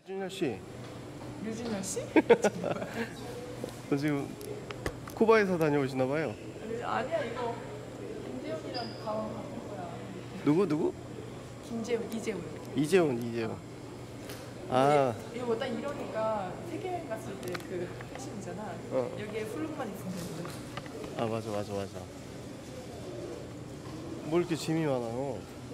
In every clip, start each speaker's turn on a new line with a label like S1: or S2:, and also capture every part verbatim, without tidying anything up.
S1: 류준열 씨.
S2: 류준열 씨?
S1: 너 지금 쿠바에서 다녀오시나 봐요.
S2: 아니야, 이거 김재훈이랑 가방 바꾼 거야.
S1: 누구 누구?
S2: 김재훈, 이재훈.
S1: 이재훈, 이재훈. 아.
S2: 이거 딱 이러니까 세계여행 갔을 때 그 패션이잖아.
S1: 어.
S2: 여기에 플룩만 입으면 되는데.
S1: 아 맞아 맞아 맞아. 뭐 이렇게 짐이 많아요?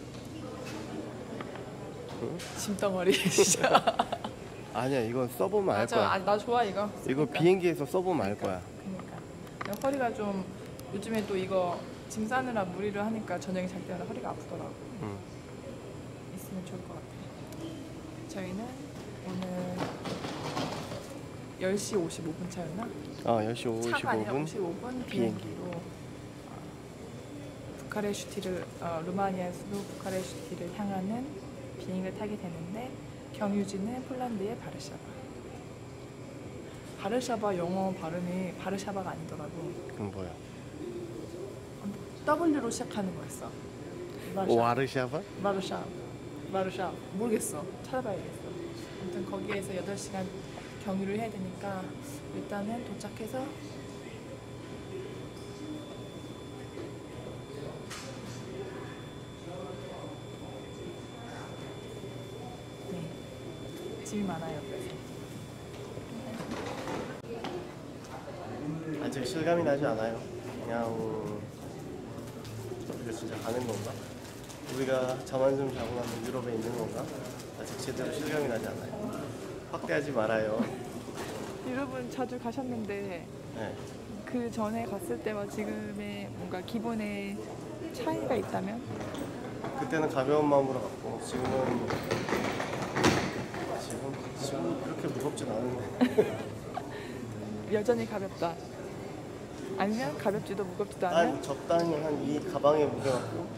S1: 응?
S2: 짐덩어리 진짜.
S1: 아니야, 이건 써보면 알
S2: 맞아,
S1: 거야.
S2: 아, 나 좋아 이거.
S1: 이거
S2: 그러니까.
S1: 비행기에서 써보면 알
S2: 그러니까.
S1: 거야.
S2: 그러니까. 허리가 좀 요즘에 또 이거 짐 싸느라 무리를 하니까 저녁에 잘 때마다 허리가 아프더라고.
S1: 응.
S2: 있으면 좋을 것 같아. 저희는 오늘 열 시 오십오 분 차였나?
S1: 아, 열 시
S2: 차가 아니라
S1: 오십오 분
S2: 오십오 분
S1: 비행기.
S2: 비행기로 어, 부카레슈티를 어, 루마니아 수도 부카레슈티를 향하는 비행기를 타게 되는데 경유지는 폴란드의 바르샤바. 바르샤바 영어 발음이 바르샤바가 아니더라고.
S1: 그럼 뭐야?
S2: W로 시작하는 거였어.
S1: 와르샤바?
S2: 마르샤, 마르샤 모르겠어. 찾아봐야겠어. 아무튼 거기에서 여덟 시간 경유를 해야 되니까 일단은 도착해서 네, 짐이 많아요. 그래서
S1: 아직 실감이 나지 않아요. 그냥 우리가 진짜 가는 건가? 우리가 잠안 좀 자고 나면 유럽에 있는 건가? 아직 제대로 실감이 나지 않아요. 확대하지 말아요.
S2: 여러분 자주 가셨는데
S1: 네.
S2: 그 전에 갔을 때와 지금의 뭔가 기분의 차이가 있다면?
S1: 그때는 가벼운 마음으로 갔고 지금은 지금 지금 그렇게 무겁진 않은데.
S2: 여전히 가볍다. 아니면 가볍지도 무겁지도 않은?
S1: 한 적당히 한 이 가방의 무게 갖고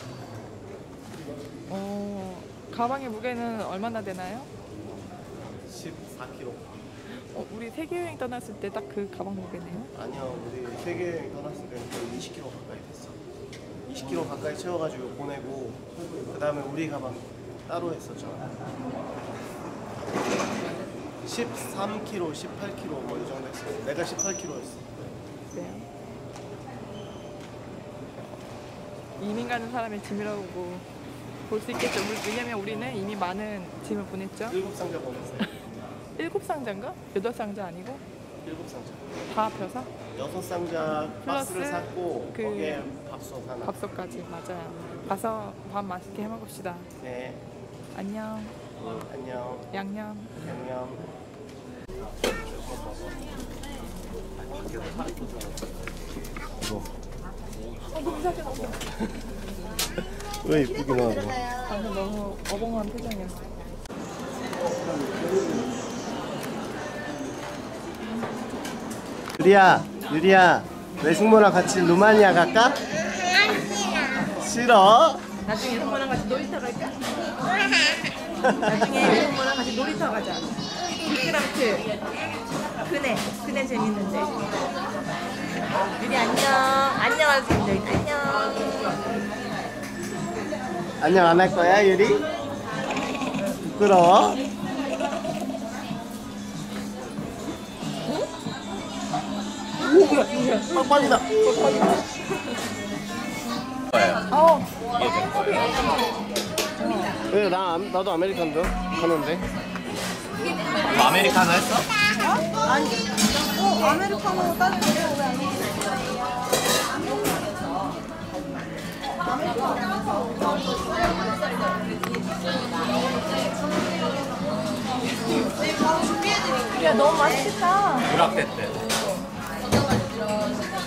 S2: 어, 가방의 무게는 얼마나 되나요?
S1: 십사 킬로그램.
S2: 어, 우리 세계여행 떠났을 때 딱 그 가방 무게네요.
S1: 아니야, 우리 세계 떠났을 때는 거의 이십 킬로그램 가까이 됐어. 이십 킬로그램 가까이 채워가지고 보내고 그 다음에 우리 가방 따로 했었죠. 십삼 킬로그램, 십팔 킬로그램 뭐 이 정도 했어. 내가 십팔 킬로그램였어.
S2: 그래요? 이민 가는 사람의 짐이라고 볼 수 있겠죠. 왜냐면 우리는 이미 많은 짐을 보냈죠.
S1: 일곱 상자 보냈어요.
S2: 일곱 상자인가? 여덟 상자 아니고?
S1: 일곱 상자.
S2: 다 합쳐서?
S1: 여섯 상자 박스를
S2: 플러스
S1: 샀고
S2: 그
S1: 거기에 밥솥 하나.
S2: 밥솥까지. 맞아요. 가서 밥 맛있게 해 먹읍시다.
S1: 네.
S2: 안녕.
S1: 응, 안녕.
S2: 양념.
S1: 안녕. 이거.
S2: 어, 너무 작게 나온다.
S1: 왜 이쁘게 나와?
S2: 방금 너무 어벙한 표정이었어.
S1: 유리야, 유리야, 외숙모랑 같이 루마니아 갈까? 싫어.
S2: 나중에 성모랑 같이 놀이터 갈까? 나중에 성모랑 같이 놀이터 가자. 미끄럼틀. 그네, 그네 재밌는데. 유리 안녕. 안녕하세요. 안녕.
S1: 안녕 안 할 거야, 유리? 부끄러워? 빡 빠진다.
S2: 어.
S1: 왜, 나, 나도 아메리칸도 하는데.
S3: 너 아메리카노 했어?
S4: 아니, 어, 아메리카노 따뜻해. 야, 너무 맛있겠다.
S3: 불합 때 때.